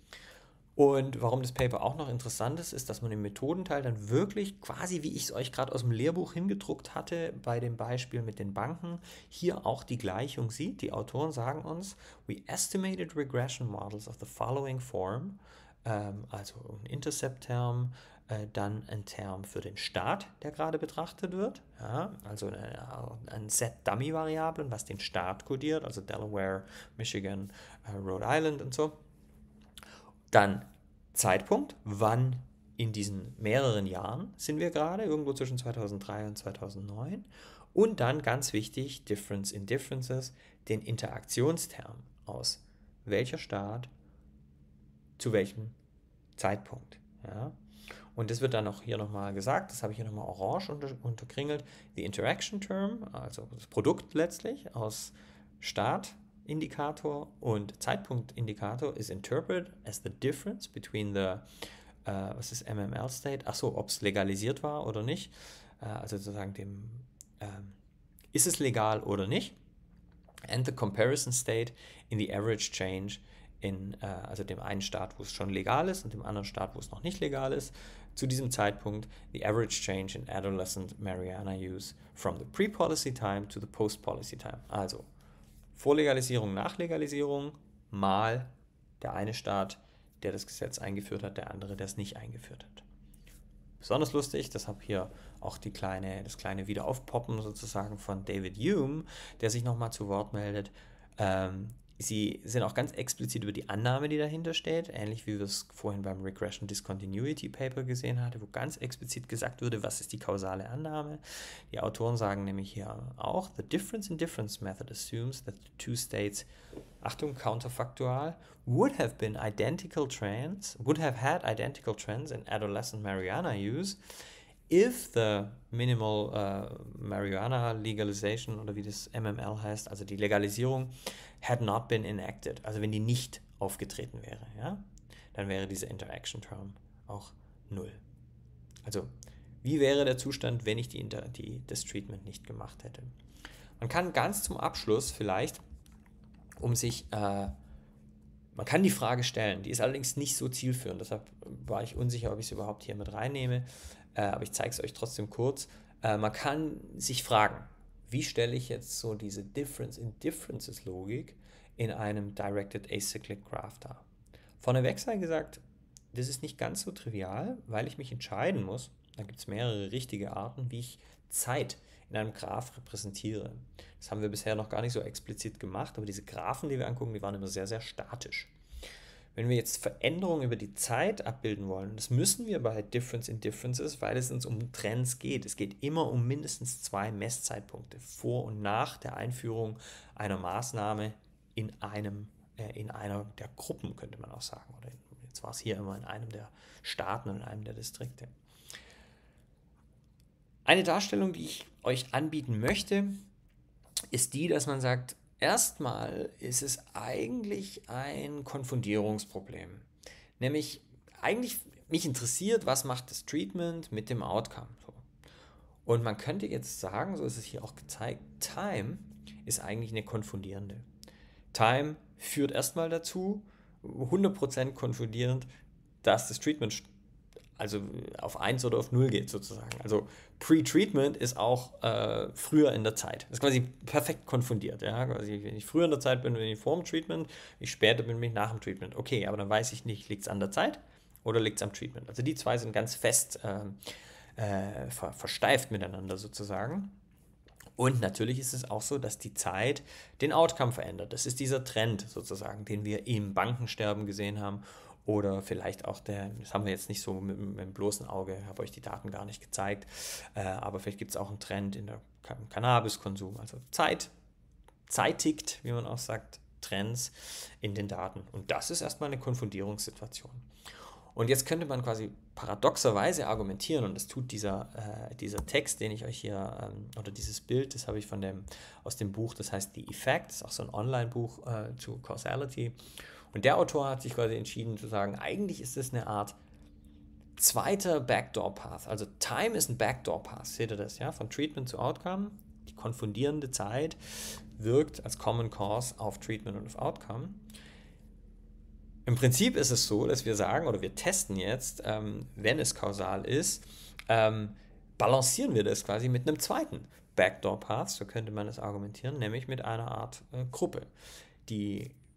Und warum das Paper auch noch interessant ist, ist, dass man im Methodenteil dann wirklich quasi, wie ich es euch gerade aus dem Lehrbuch hingedruckt hatte, bei dem Beispiel mit den Banken, hier auch die Gleichung sieht. Die Autoren sagen uns, we estimated regression models of the following form, also ein Intercept-Term, dann ein Term für den Staat, der gerade betrachtet wird, ja, also ein Set Dummy-Variablen, was den Staat kodiert, also Delaware, Michigan, Rhode Island und so. Dann Zeitpunkt, wann in diesen mehreren Jahren sind wir gerade, irgendwo zwischen 2003 und 2009. Und dann ganz wichtig, Difference in Differences, den Interaktionsterm aus welcher Staat zu welchem Zeitpunkt. Ja? Und das wird dann auch hier nochmal gesagt, das habe ich hier nochmal orange unterkringelt. The Interaction Term, also das Produkt letztlich aus Startindikator und Zeitpunktindikator, is interpreted as the difference between the, was ist MML State? Achso, ob es legalisiert war oder nicht. Also sozusagen dem, ist es legal oder nicht? And the comparison state in the average change in, also dem einen Staat, wo es schon legal ist und dem anderen Staat, wo es noch nicht legal ist. Zu diesem Zeitpunkt the average change in adolescent marijuana use from the pre-policy time to the post-policy time. Also Vorlegalisierung, Nachlegalisierung mal der eine Staat, der das Gesetz eingeführt hat, der andere, der es nicht eingeführt hat. Besonders lustig, das habe hier auch das kleine Wiederaufpoppen sozusagen von David Hume, der sich nochmal zu Wort meldet. Sie sind auch ganz explizit über die Annahme, die dahinter steht, ähnlich wie wir es vorhin beim Regression Discontinuity Paper gesehen hatten, wo ganz explizit gesagt wurde, was ist die kausale Annahme. Die Autoren sagen nämlich hier auch, the difference in difference method assumes that the two states, Achtung, counterfaktual, would have had identical trends in adolescent marijuana use if the minimal marijuana legalization, oder wie das MML heißt, also die Legalisierung, had not been enacted, also wenn die nicht aufgetreten wäre, ja, dann wäre dieser Interaction Term auch 0. Also, wie wäre der Zustand, wenn ich das Treatment nicht gemacht hätte? Man kann ganz zum Abschluss vielleicht, man kann die Frage stellen, die ist allerdings nicht so zielführend, deshalb war ich unsicher, ob ich es überhaupt hier mit reinnehme, aber ich zeige es euch trotzdem kurz. Man kann sich fragen, wie stelle ich jetzt so diese Difference in Differences Logik in einem Directed Acyclic Graph dar? Vorneweg sei gesagt, das ist nicht ganz so trivial, weil ich mich entscheiden muss, da gibt es mehrere richtige Arten, wie ich Zeit in einem Graph repräsentiere. Das haben wir bisher noch gar nicht so explizit gemacht, aber diese Graphen, die wir angucken, die waren immer sehr, sehr statisch. Wenn wir jetzt Veränderungen über die Zeit abbilden wollen, das müssen wir bei Difference in Differences, weil es uns um Trends geht. Es geht immer um mindestens 2 Messzeitpunkte vor und nach der Einführung einer Maßnahme in einer der Gruppen, könnte man auch sagen. Oder jetzt war es hier immer in einem der Staaten und in einem der Distrikte. Eine Darstellung, die ich euch anbieten möchte, ist die, dass man sagt, erstmal ist es eigentlich ein Konfundierungsproblem. Nämlich, eigentlich mich interessiert, was macht das Treatment mit dem Outcome. So. Und man könnte jetzt sagen, so ist es hier auch gezeigt, Time ist eigentlich eine konfundierende. Time führt erstmal dazu, 100% konfundierend, dass das Treatment also auf 1 oder auf 0 geht sozusagen. Also Pre-Treatment ist auch früher in der Zeit. Das ist quasi perfekt konfundiert. Ja? Quasi, wenn ich früher in der Zeit bin, bin ich vor dem Treatment, ich später bin ich nach dem Treatment. Okay, aber dann weiß ich nicht, liegt es an der Zeit oder liegt es am Treatment. Also die zwei sind ganz fest versteift miteinander sozusagen. Und natürlich ist es auch so, dass die Zeit den Outcome verändert. Das ist dieser Trend sozusagen, den wir im Bankensterben gesehen haben. Oder vielleicht auch das haben wir jetzt nicht so mit dem bloßen Auge, habe euch die Daten gar nicht gezeigt, aber vielleicht gibt es auch einen Trend im Cannabiskonsum. Also zeitigt, wie man auch sagt, Trends in den Daten. Und das ist erstmal eine Konfundierungssituation. Und jetzt könnte man quasi paradoxerweise argumentieren, und das tut dieser Text, den ich euch hier, oder dieses Bild, das habe ich aus dem Buch, das heißt The Effect, das ist auch so ein Online-Buch zu Causality. Und der Autor hat sich quasi entschieden zu sagen, eigentlich ist es eine Art zweiter Backdoor-Path. Also Time ist ein Backdoor-Path, seht ihr das, ja? Von Treatment zu Outcome. Die konfundierende Zeit wirkt als Common Cause auf Treatment und auf Outcome. Im Prinzip ist es so, dass wir sagen, oder wir testen jetzt, wenn es kausal ist, balancieren wir das quasi mit einem zweiten Backdoor-Path, so könnte man es argumentieren, nämlich mit einer Art Gruppe. Die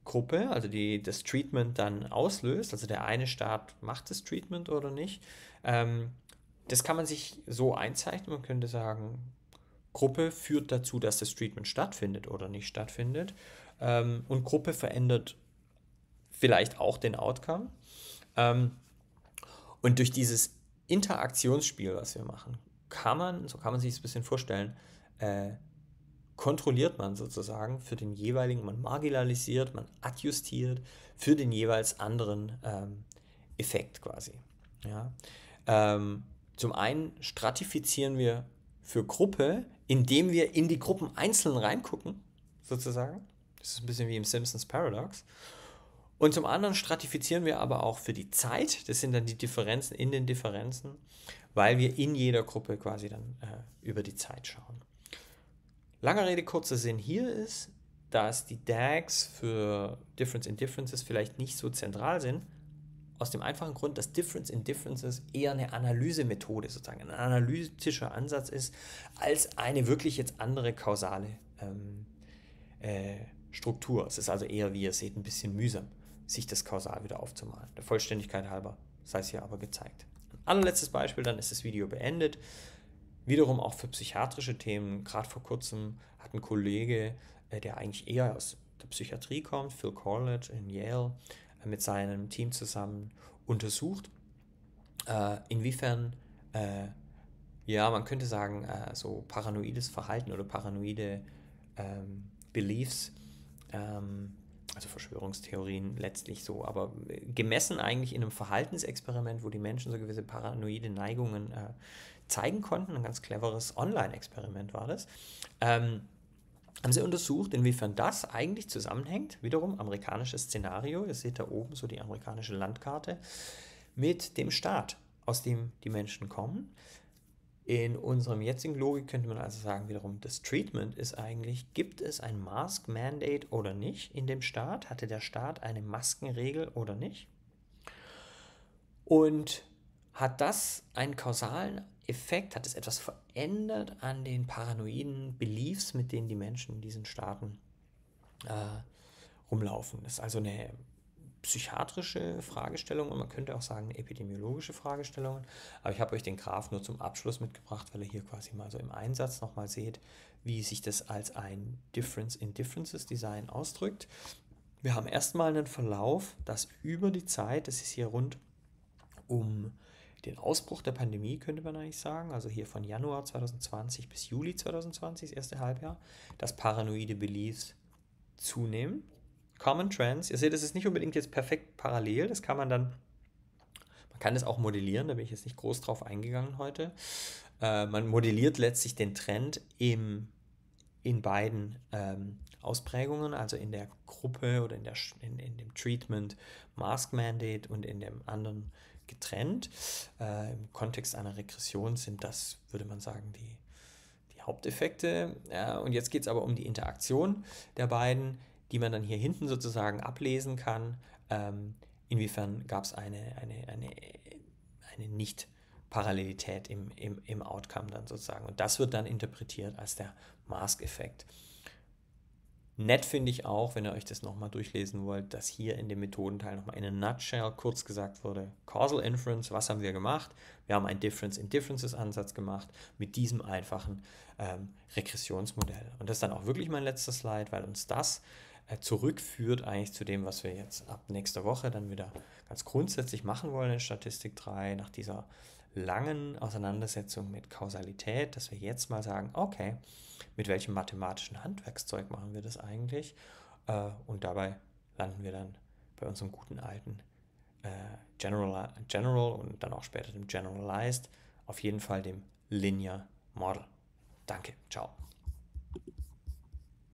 Gruppe, also die das Treatment dann auslöst, also der eine Staat macht das Treatment oder nicht. Das kann man sich so einzeichnen. Man könnte sagen, Gruppe führt dazu, dass das Treatment stattfindet oder nicht stattfindet. Und Gruppe verändert vielleicht auch den Outcome. Ähm, und durch dieses Interaktionsspiel, was wir machen, so kann man sich das ein bisschen vorstellen, kontrolliert man sozusagen für den jeweiligen, man marginalisiert, man adjustiert für den jeweils anderen Effekt quasi. Ja? Zum einen stratifizieren wir für Gruppe, indem wir in die Gruppen einzeln reingucken, sozusagen. Das ist ein bisschen wie im Simpsons Paradox. Und zum anderen stratifizieren wir aber auch für die Zeit. Das sind dann die Differenzen in den Differenzen, weil wir in jeder Gruppe quasi dann über die Zeit schauen. Langer Rede, kurzer Sinn hier ist, dass die DAGs für Difference in Differences vielleicht nicht so zentral sind, aus dem einfachen Grund, dass Difference in Differences eher eine Analysemethode, sozusagen ein analytischer Ansatz ist, als eine wirklich jetzt andere kausale Struktur. Es ist also eher, wie ihr seht, ein bisschen mühsam, sich das kausal wieder aufzumalen. Der Vollständigkeit halber sei es hier aber gezeigt. Ein allerletztes Beispiel, dann ist das Video beendet. Wiederum auch für psychiatrische Themen. Gerade vor kurzem hat ein Kollege, der eigentlich eher aus der Psychiatrie kommt, Phil Corlett in Yale, mit seinem Team zusammen untersucht, inwiefern, ja, man könnte sagen, so paranoides Verhalten oder paranoide Beliefs, also Verschwörungstheorien letztlich so, aber gemessen eigentlich in einem Verhaltensexperiment, wo die Menschen so gewisse paranoide Neigungen zeigen konnten, ein ganz cleveres Online-Experiment war das, haben sie untersucht, inwiefern das eigentlich zusammenhängt, wiederum amerikanisches Szenario, ihr seht da oben so die amerikanische Landkarte, mit dem Staat, aus dem die Menschen kommen. In unserem jetzigen Logik könnte man also sagen, wiederum, das Treatment ist eigentlich, gibt es ein Mask Mandate oder nicht in dem Staat? Hatte der Staat eine Maskenregel oder nicht? Und hat das einen kausalen Effekt? Hat es etwas verändert an den paranoiden Beliefs, mit denen die Menschen in diesen Staaten rumlaufen? Das ist also eine psychiatrische Fragestellung und man könnte auch sagen eine epidemiologische Fragestellung. Aber ich habe euch den Graph nur zum Abschluss mitgebracht, weil ihr hier quasi mal so im Einsatz nochmal seht, wie sich das als ein Difference in Differences Design ausdrückt. Wir haben erstmal einen Verlauf, das über die Zeit, das ist hier rund um den Ausbruch der Pandemie, könnte man eigentlich sagen, also hier von Januar 2020 bis Juli 2020, das erste Halbjahr, dass paranoide Beliefs zunehmen. Common Trends, ihr seht, das ist nicht unbedingt jetzt perfekt parallel, das kann man dann, man kann das auch modellieren, da bin ich jetzt nicht groß drauf eingegangen heute. Man modelliert letztlich den Trend in beiden Ausprägungen, also in der Gruppe oder in dem Treatment Mask Mandate und in dem anderen getrennt. Im Kontext einer Regression sind das, würde man sagen, die Haupteffekte. Und jetzt geht es aber um die Interaktion der beiden, die man dann hier hinten sozusagen ablesen kann. Inwiefern gab es eine Nicht-Parallelität im Outcome dann sozusagen. Und das wird dann interpretiert als der Mask-Effekt. Nett finde ich auch, wenn ihr euch das nochmal durchlesen wollt, dass hier in dem Methodenteil nochmal in a nutshell kurz gesagt wurde, Causal Inference, was haben wir gemacht? Wir haben einen Difference in Differences Ansatz gemacht mit diesem einfachen Regressionsmodell. Und das ist dann auch wirklich mein letzter Slide, weil uns das zurückführt eigentlich zu dem, was wir jetzt ab nächster Woche dann wieder ganz grundsätzlich machen wollen in Statistik 3, nach dieser langen Auseinandersetzung mit Kausalität, dass wir jetzt mal sagen, okay, mit welchem mathematischen Handwerkszeug machen wir das eigentlich? Und dabei landen wir dann bei unserem guten alten General und dann auch später dem Generalized, auf jeden Fall dem Linear Model. Danke, ciao.